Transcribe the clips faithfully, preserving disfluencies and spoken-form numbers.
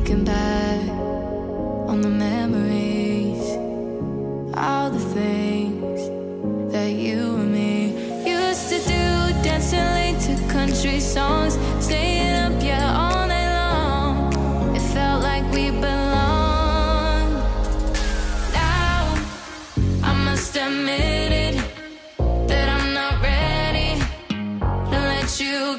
looking back on the memories, all the things that you and me used to do, dancing late to country songs, staying up, yeah, all night long. It felt like we belonged. Now I must admit it, that I'm not ready to let you go.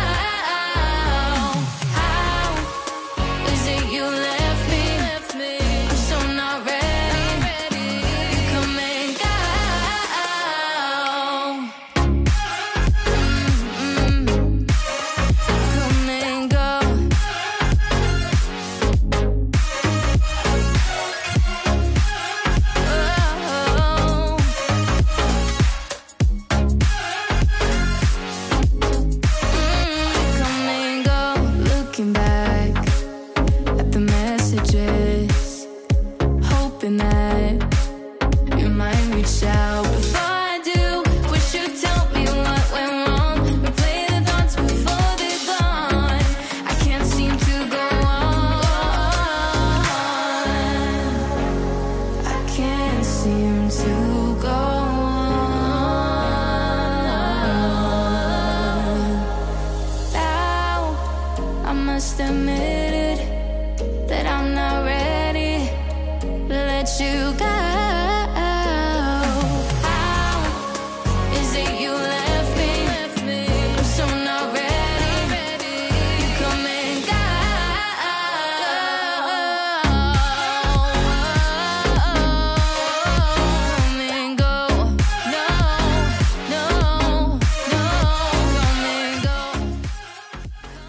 Must admit it, that I'm not ready to let you go.